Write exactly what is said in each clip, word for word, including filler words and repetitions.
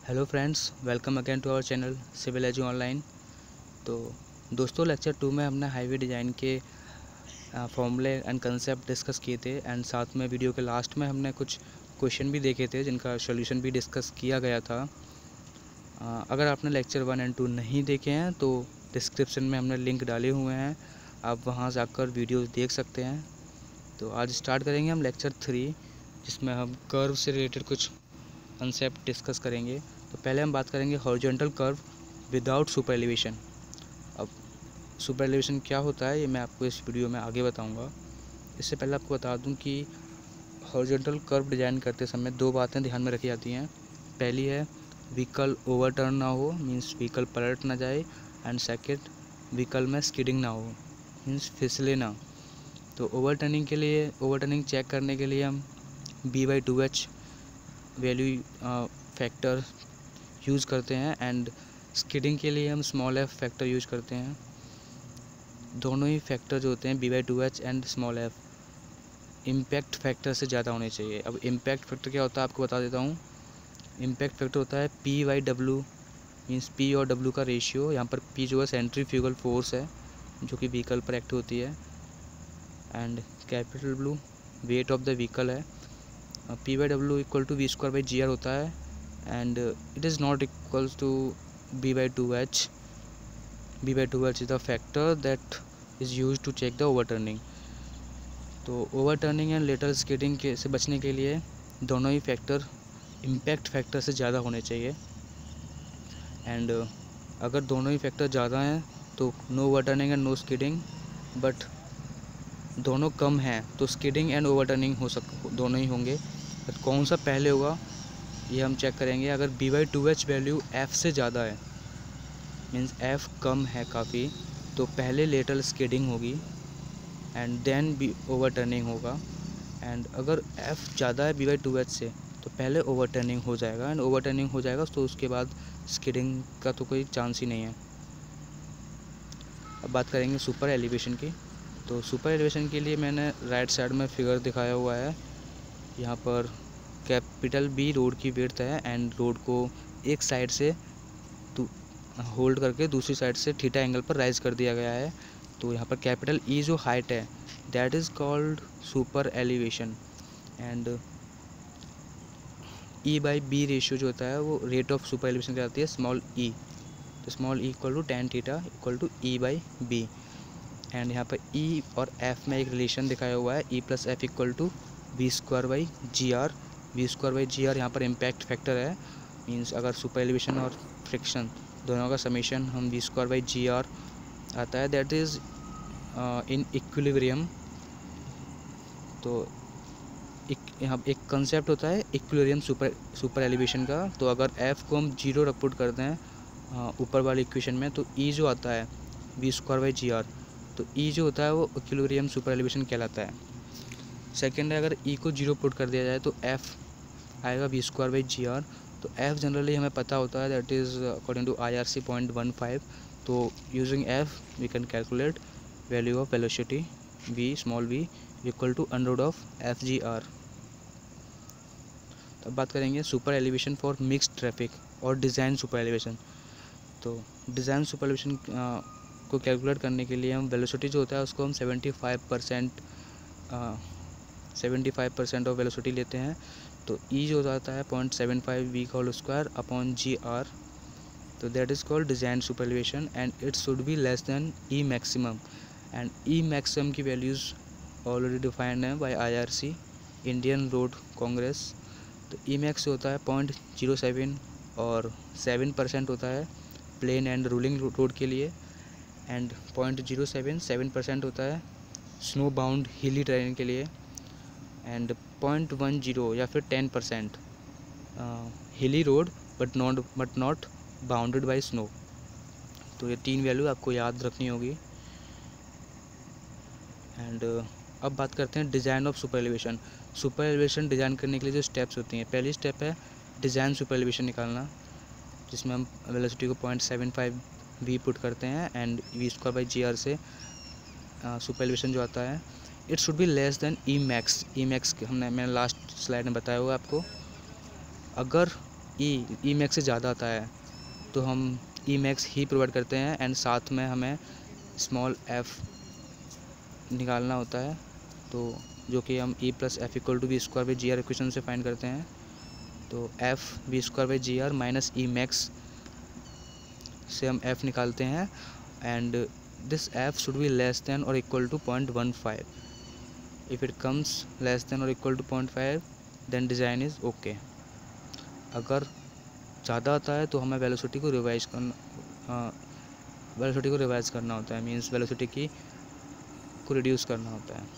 Hello friends, welcome again to our channel civil edu online. तो दोस्तों, lecture to में हमने हाईवे डिज़ाइन के फॉर्मूले एंड कंसेप्ट डिस्कस किए थे एंड साथ में वीडियो के लास्ट में हमने कुछ क्वेश्चन भी देखे थे जिनका सॉल्यूशन भी डिस्कस किया गया था। आ, अगर आपने लेक्चर वन एंड टू नहीं देखे हैं तो डिस्क्रिप्शन में हमने लिंक डाले हुए हैं, आप वहां जाकर वीडियो देख सकते हैं। तो आज स्टार्ट करेंगे हम लेक्चर थ्री, जिसमें हम कर्व से रिलेटेड कुछ कंसेप्ट डिस्कस करेंगे। तो पहले हम बात करेंगे horizontal curve without super elevation. अब सुपर एलिवेशन क्या होता है ये मैं आपको इस वीडियो में आगे बताऊंगा। इससे पहले आपको बता दूं कि हॉरिजॉन्टल कर्व डिज़ाइन करते समय दो बातें ध्यान में रखी जाती हैं। पहली है व्हीकल ओवरटर्न ना हो, मींस व्हीकल पलट ना जाए, एंड सेकेंड व्हीकल में स्किडिंग ना हो, मींस फिसले ना। तो ओवरटर्निंग के लिए ओवरटर्निंग चेक करने के लिए हम B by two H value factor use करते हैं एंड स्किडिंग के लिए हम स्मॉल एफ फैक्टर यूज करते हैं। दोनों ही फैक्टर जो होते हैं B by two H and small F impact factor से ज़्यादा होने चाहिए। अब इम्पैक्ट फैक्टर क्या होता है आपको बता देता हूँ। इम्पैक्ट फैक्टर होता है P by W, means P और डब्लू का रेशियो। यहाँ पर पी जो है सेंट्रीफ्यूगल फोर्स है जो कि व्हीकल पर एक्ट होती है, and capital W weight of the vehicle है। P by W equal to V square by G R होता है, and it is not equals to B by two H. B by two H is the factor that is use to check the overturning. तो overturning and lateral skidding के से बचने के लिए दोनों ही factor impact factor से ज़्यादा होने चाहिए, एंड अगर दोनों ही फैक्टर ज़्यादा हैं तो no overturning and no skidding, but दोनों कम हैं तो स्किडिंग एंड ओवरटर्निंग हो सक दोनों ही होंगे। बट कौन सा पहले होगा ये हम चेक करेंगे। अगर B by two H value F से ज़्यादा है, मीन्स एफ़ कम है काफ़ी, तो पहले लेटरल स्किडिंग होगी एंड देन बी ओवरटर्निंग होगा। एंड अगर एफ़ ज़्यादा है बी बाई टू एच से तो पहले ओवरटर्निंग हो जाएगा, एंड ओवरटर्निंग हो जाएगा तो उसके बाद स्किडिंग का तो कोई चांस ही नहीं है। अब बात करेंगे सुपर एलिवेशन की। तो सुपर एलिवेशन के लिए मैंने राइट साइड में फिगर दिखाया हुआ है। यहाँ पर कैपिटल बी रोड की विड्थ है एंड रोड को एक साइड से होल्ड करके दूसरी साइड से थीटा एंगल पर राइज कर दिया गया है। तो यहाँ पर कैपिटल ई जो हाइट है that is called super elevation, and E by B ratio जो होता है वो रेट ऑफ सुपर एलिवेशन कहलाती है, स्मॉल ई। तो small E equal to tan theta equal to E by B, and यहाँ पर ई और एफ में एक रिलेशन दिखाया हुआ है, E plus F equal to V square by G R. V square by G R यहाँ पर इम्पैक्ट फैक्टर है, मीन्स अगर सुपर एलिवेशन और फ्रिक्शन दोनों का समीशन हम V square by G R आता है, दैट इज़ इन इक्विलिब्रियम। तो एक यहाँ एक कंसेप्ट होता है इक्विलिब्रियम सुपर सुपर एलिवेशन का। तो अगर एफ़ को हम जीरो रख पुट करते हैं ऊपर वाली इक्वेशन में, तो ई जो आता है V square by G R, तो ई जो होता है वो इक्विलिब्रियम सुपर एलिवेशन कहलाता है। सेकेंड है, अगर ई को जीरो पुट कर दिया जाए तो एफ़ आएगा V square by G R. तो एफ़ जनरली हमें पता होता है that is according to I R C point one five. तो using F we can calculate value of velocity V small V equal to under root of F G R. तब बात करेंगे super elevation for mixed traffic और design super elevation. तो design super elevation को calculate करने के लिए हम वेलोसिटी जो होता है उसको हम seventy five percent seventy five percent of velocity लेते हैं। तो ई जो जाता है point seven five V whole square upon G R. तो that is called design super elevation and it should be less than E maximum, and E maximum की values already defined है by I R C Indian road congress. तो E max होता है point zero seven और seven percent होता है plain and rolling road के लिए, and point zero seven seven percent होता है स्नो बाउंड हिली ट्रेन के लिए, एंड पॉइंट वन जीरो या फिर ten percent hilly road but not but not bounded by snow. तो ये तीन वैल्यू आपको याद रखनी होगी। एंड uh, अब बात करते हैं design of super elevation. Super elevation design करने के लिए जो स्टेप्स होती हैं, पहली स्टेप है डिज़ाइन सुपर एलिवेशन निकालना, जिसमें हम वेलोसिटी को point seven five V put करते हैं and V square by G R से सुपर एलिवेशन जो आता है it should be less than E max. E max हमने मैंने लास्ट स्लाइड में बताया हुआ आपको। अगर ई ई मैक्स से ज़्यादा आता है तो हम ई मैक्स ही प्रोवाइड करते हैं, एंड साथ में हमें स्मॉल एफ निकालना होता है, तो जो कि हम E plus F equal to V square by G R equation से फाइंड करते हैं। तो F V square by G R minus E max से हम एफ निकालते हैं, and this F should be less than और equal to point one five. If it comes less than और equal to point five then design is okay. अगर ज़्यादा आता है तो हमें वेलोसिटी को रिवाइज करना वेलोसिटी को रिवाइज करना होता है, मींस वेलोसिटी की को रिड्यूस करना होता है।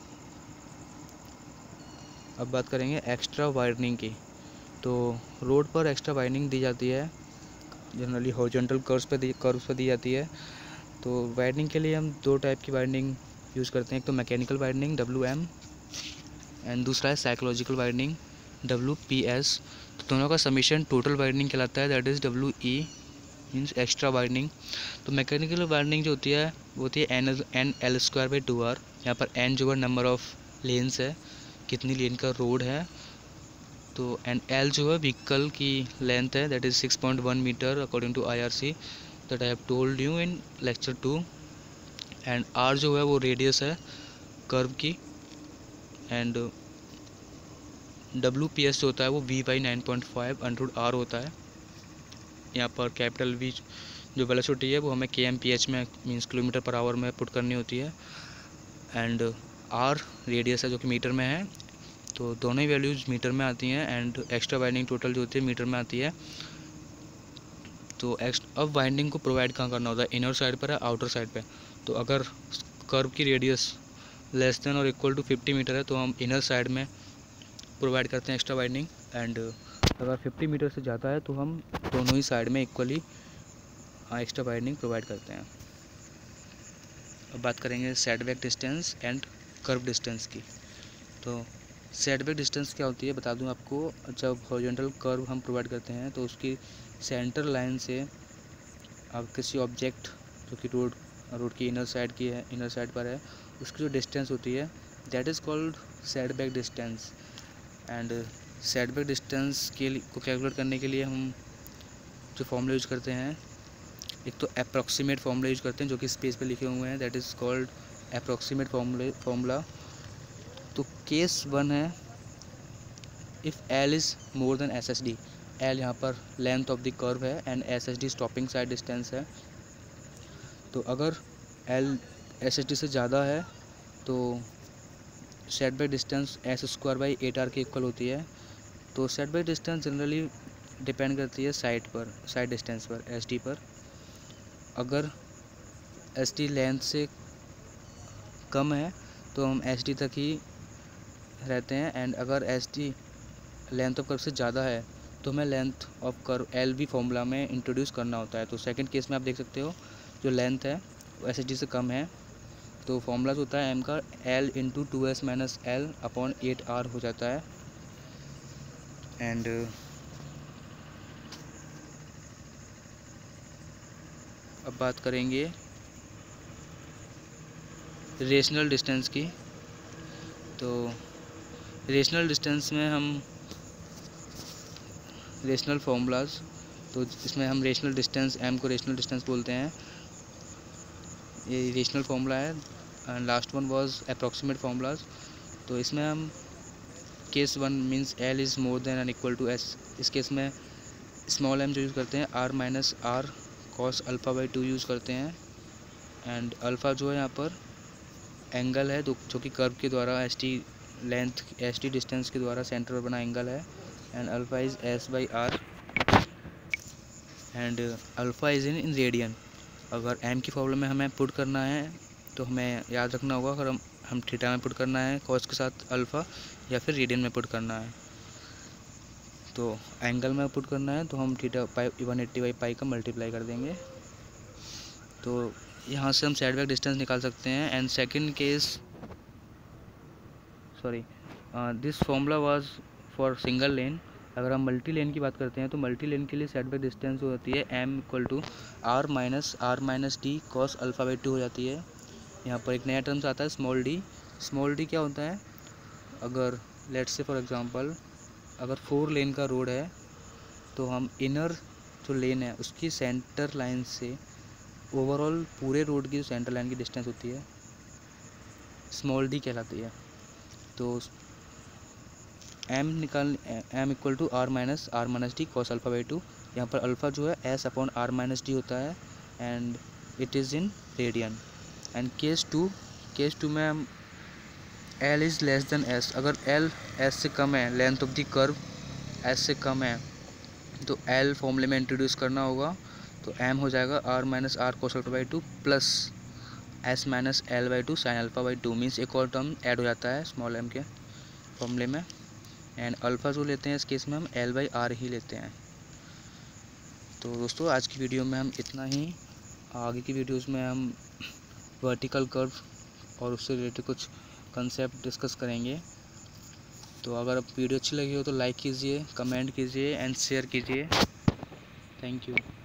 अब बात करेंगे एक्स्ट्रा वाइडनिंग की। तो रोड पर एक्स्ट्रा वाइडनिंग दी जाती है, जनरली हॉरिजॉन्टल कर्व्स पे दी कर्व्स पे दी जाती है। तो वाइडनिंग के लिए हम दो टाइप की वाइडनिंग यूज़ करते हैं, एक तो mechanical widening W M and दूसरा है psychological widening W P S. तो दोनों का समीशन टोटल वाइडनिंग कहलाता है, that is W E means extra widening. तो मैकेनिकल वाइडनिंग जो होती है वो होती है N N L square by two R. यहाँ पर एन जो है नंबर ऑफ लेन्स है, कितनी लेन का रोड है, तो एंड एल जो है व्हीकल की लेंथ है, that is six point one meter according to I R C that I have told you in lecture two. And R जो है वो रेडियस है कर्व की, एंड डब्ल्यू पी एस जो होता है वो V by nine point five under R होता है। यहाँ पर कैपिटल वी जो वेलोसिटी है वो हमें के एम पी एच में मीन्स किलोमीटर पर आवर में पुट करनी होती है, एंड आर रेडियस है जो कि मीटर में है। तो दोनों ही वैल्यूज़ मीटर में आती हैं, एंड एक्स्ट्रा वाइंडिंग टोटल जो होती है मीटर में आती है। तो एक्स अब वाइंडिंग को प्रोवाइड कहाँ करना होता है, इनर साइड पर है आउटर साइड पे। तो अगर कर्व की रेडियस लेस देन और इक्वल टू फिफ्टी मीटर है तो हम इनर साइड में प्रोवाइड करते हैं एक्स्ट्रा वाइंडिंग, एंड अगर फिफ्टी मीटर से ज़्यादा है तो हम दोनों ही साइड में इक्वली एक्स्ट्रा वाइंडिंग प्रोवाइड करते हैं। अब बात करेंगे setback distance and curve distance की। तो सेटबैक डिस्टेंस क्या होती है बता दूं आपको। जब हॉरिजॉन्टल कर्व हम प्रोवाइड करते हैं तो उसकी सेंटर लाइन से अब किसी ऑब्जेक्ट जो कि रोड रोड की इनर साइड की है इनर साइड पर है उसकी जो डिस्टेंस होती है that is called setback distance. And setback distance के लिए को कैलकुलेट करने के लिए हम जो फॉर्मूला यूज़ करते हैं, एक तो अप्रॉक्सीमेट फॉर्मूला यूज़ करते हैं जो कि स्पेस पे लिखे हुए हैं, दैट इज़ कॉल्ड अप्रॉक्सीमेट फॉर्मूले फॉर्मूला। तो केस वन है if L is more than S S D. L यहाँ पर लेंथ ऑफ द कर्व है and S S D stopping side distance है। तो अगर एल एस एस डी से ज़्यादा है तो setback distance S square by eight R के इक्वल होती है। तो सेटबैक डिस्टेंस जनरली डिपेंड करती है साइड पर साइड डिस्टेंस पर एस डी पर। अगर एस डी लेंथ से कम है तो हम एस डी तक ही रहते हैं, एंड अगर S D length of curve से ज़्यादा है तो हमें लेंथ ऑफ कर्व एल भी फॉर्मूला में इंट्रोड्यूस करना होता है। तो सेकंड केस में आप देख सकते हो जो लेंथ है वो एस डी से कम है, तो फॉर्मूला होता है एम का L into two S minus L upon eight R हो जाता है। एंड अब बात करेंगे रेशनल डिस्टेंस की। तो रेशनल डिस्टेंस में हम रेशनल फार्मूलाज, तो इसमें हम रेशनल डिस्टेंस एम को रेशनल डिस्टेंस बोलते हैं, ये रेशनल फार्मूला है। And last one was approximate formulas. तो इसमें हम case one means L is more than and equal to S, इस केस में स्मॉल एम जो यूज़ करते हैं R minus R cos alpha by two use करते हैं। एंड अल्फ़ा जो है यहाँ पर एंगल है जो कि कर्व के द्वारा S T length S T distance के द्वारा सेंटर पर बना एंगल है, and alpha is S by R, and alpha is in in radian. अगर एम की फॉर्मूला में हमें पुट करना है तो हमें याद रखना होगा अगर हम हम थीटा में पुट करना है कॉस के साथ अल्फ़ा, या फिर रेडियन में पुट करना है। तो एंगल में पुट करना है तो हम theta pi one eighty by pi का मल्टीप्लाई कर देंगे। तो यहाँ से हम सेटबैक डिस्टेंस निकाल सकते हैं। And second case sorry this formula was for single lane. अगर हम मल्टी लेन की बात करते हैं तो मल्टी लेन के लिए सेटबैक डिस्टेंस जो होती है M equal to R minus R minus D cos alpha by two हो जाती है। यहाँ पर एक नया टर्म्स आता है स्मॉल डी। स्मॉल डी क्या होता है, अगर लेट्स से फॉर एग्जांपल अगर फोर लेन का रोड है तो हम इनर जो लेन है उसकी सेंटर लाइन से ओवरऑल पूरे रोड की जो सेंटर लाइन की डिस्टेंस होती है स्मॉल डी कहलाती है। तो एम निकाल M equal to R minus R minus D cos alpha by two. यहाँ पर अल्फ़ा जो है S upon R minus D होता है and it is in radian. And case two case two में हम L is less than S, अगर L S से कम है, length of the curve S से कम है, तो एल फॉर्मूले में इंट्रोड्यूस करना होगा। तो एम हो जाएगा R minus R cos alpha by two plus S minus L by two sine alpha by two, means एक और टर्म ऐड हो जाता है स्मॉल एम के फॉर्मूले में। एंड अल्फ़ा जो लेते हैं इस केस में हम एल बाई आर ही लेते हैं। तो दोस्तों आज की वीडियो में हम इतना ही। आगे की वीडियोस में हम वर्टिकल कर्व और उससे रिलेटेड कुछ कंसेप्ट डिस्कस करेंगे। तो अगर वीडियो अच्छी लगी हो तो लाइक कीजिए, कमेंट कीजिए एंड शेयर कीजिए। Thank you.